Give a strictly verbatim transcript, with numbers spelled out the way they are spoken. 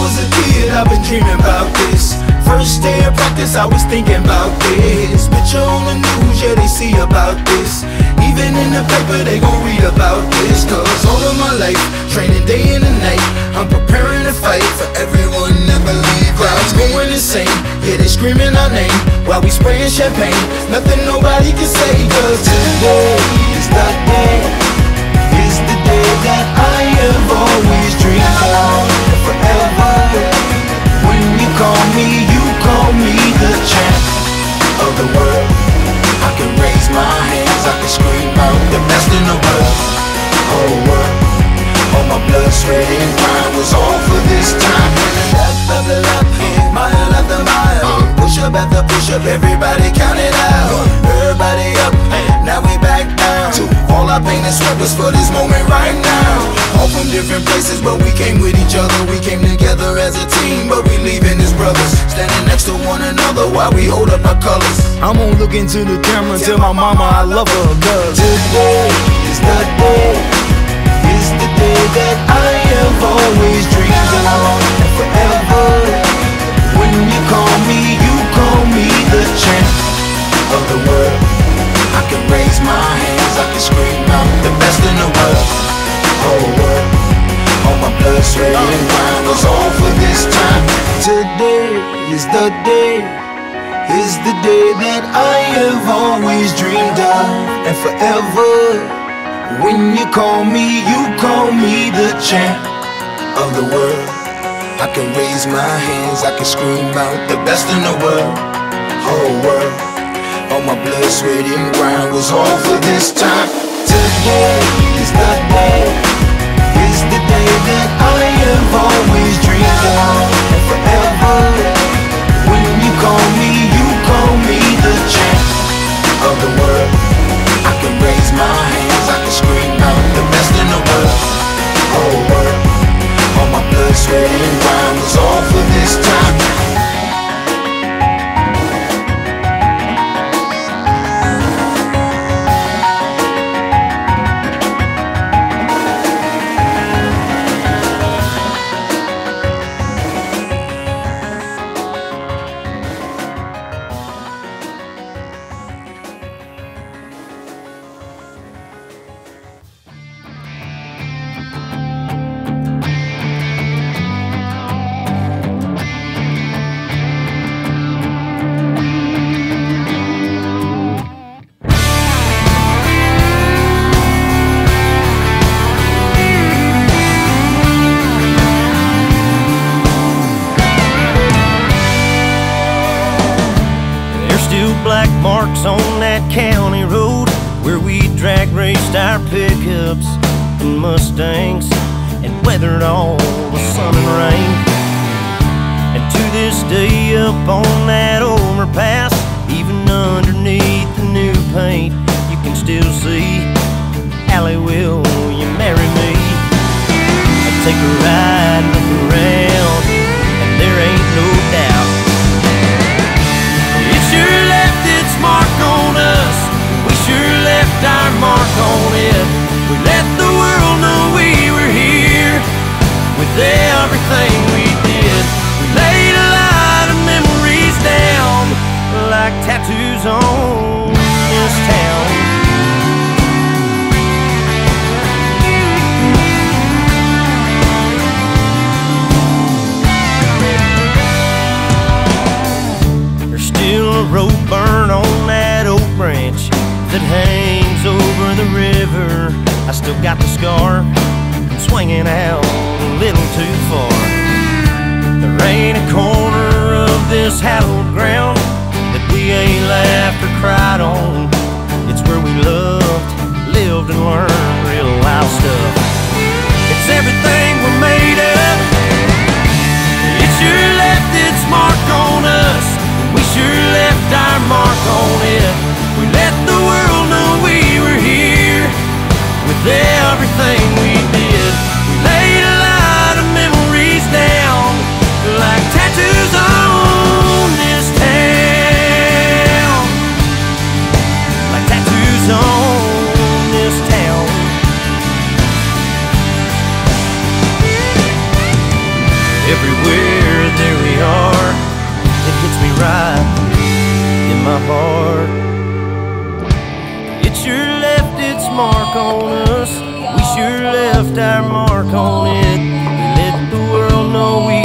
was a kid, I've been dreaming about this. First day of practice, I was thinking about this. Picture on the news, yeah, they see about this. Even in the paper, they gon' read about this. Cause all of my life, training day and night, I'm preparing to fight for everyone that believe. Crowds going insane, yeah, they screaming our name while we spraying champagne. Nothing nobody can say, cause today is the day, is the day that I have always dreamed of. Forever, when you call me, you call me the champ of the world. I can raise my hands, I can scream out, the best in the world. Whole world, all my blood, sweat and grind was all for this time. Lap after lap, mile after mile, push up after push up, everybody count it out. Everybody up, now we back down. All our pain and sweat was for this moment right now. All from different places, but we came with each other. We came together as a team, but we leaving as brothers. Standing next to one another while we hold up our colors. I'm gonna look into the camera and tell my mama I love her, cause today is the day, is the day that I have always dreamed of. And forever, when you call me, you call me the champ of the world. I can raise my hands, I can scream out, the best in the world. Whole world, all my blood, sweat and grind was all for this time. Today is the day, is the day that I have always dreamed of. And forever, when you call me, you call me the champ of the world. I can raise my hands, I can scream out, the best in the world. Whole world, all my blood, sweat and grind was all for this time. Today is the day, is the day that I have always dreamed of. And forever, when you call me, you call me the champ of the world. I can raise my hands, I can scream out, the best in the world. Whole world, all my blood, sweat and grind was all for this time. Black marks on that county road where we drag raced our pickups and Mustangs and weathered all the sun and rain. And to this day up on that overpass, even underneath the new paint, you can still see Allie, will you marry me? I'll take a ride, look around, and there ain't no doubt it sure left its mark on us. We sure left our mark on it. We let the world know we were here with everything we did. We laid a lot of memories down like tattoos on this town. There's still a rope burn on that oak branch that hangs over the river. I still got the scar from swinging out a little too far. There ain't a corner of this hallowed ground that we ain't laughed or cried on. It's where we loved, lived and learned real life stuff. It's everything we're made of. It sure left its mark on us. We sure left our mark on it. We let the world know we were here with everything we did. We laid a lot of memories down like tattoos on this town. Like tattoos on this town. everywhere, there we are. It hits me right in my heart. It sure left its mark on us. We sure left our mark on it. We let the world know we